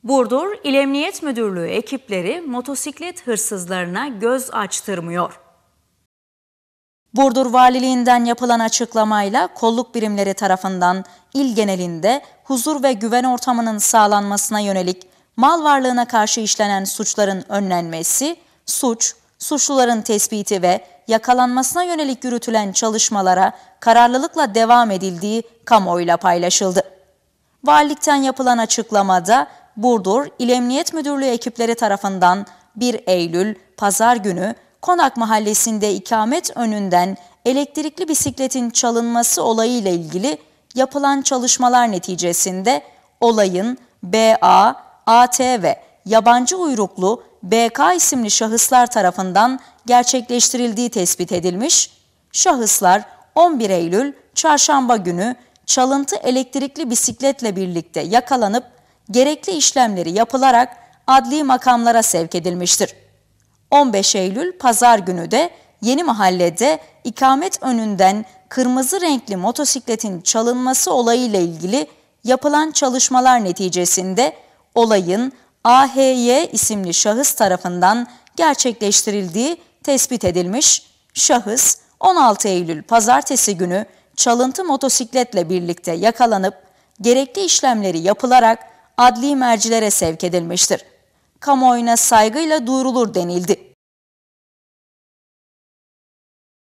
Burdur İl Emniyet Müdürlüğü ekipleri motosiklet hırsızlarına göz açtırmıyor. Burdur Valiliğinden yapılan açıklamayla kolluk birimleri tarafından il genelinde huzur ve güven ortamının sağlanmasına yönelik mal varlığına karşı işlenen suçların önlenmesi, suçluların tespiti ve yakalanmasına yönelik yürütülen çalışmalara kararlılıkla devam edildiği kamuoyuyla paylaşıldı. Valilikten yapılan açıklamada Burdur İl Emniyet Müdürlüğü ekipleri tarafından 1 Eylül Pazar günü Konak Mahallesi'nde ikamet önünden elektrikli bisikletin çalınması olayıyla ilgili yapılan çalışmalar neticesinde olayın BA, AT ve yabancı uyruklu BK isimli şahıslar tarafından gerçekleştirildiği tespit edilmiş. Şahıslar 11 Eylül Çarşamba günü çalıntı elektrikli bisikletle birlikte yakalanıp gerekli işlemleri yapılarak adli makamlara sevk edilmiştir. 15 Eylül Pazar günü de Yeni Mahalle'de ikamet önünden kırmızı renkli motosikletin çalınması olayıyla ilgili yapılan çalışmalar neticesinde olayın AHY isimli şahıs tarafından gerçekleştirildiği tespit edilmiş. Şahıs 16 Eylül Pazartesi günü çalıntı motosikletle birlikte yakalanıp gerekli işlemleri yapılarak adli mercilere sevk edilmiştir. Kamuoyuna saygıyla duyurulur denildi.